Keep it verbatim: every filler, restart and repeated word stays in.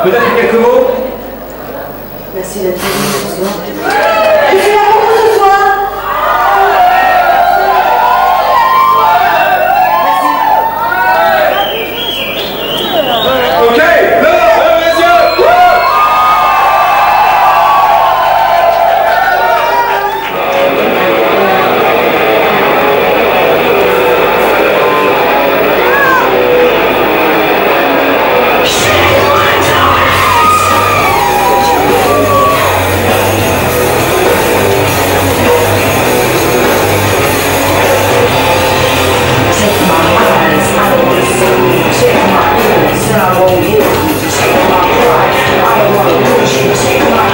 peut-être quelques mots? Merci d'être venu ce soir. Je suis là pour vous ce soir. Ok, là, lève les yeux. Take my ears and I won't hear you. Take my pride, I don't wanna lose you. Take my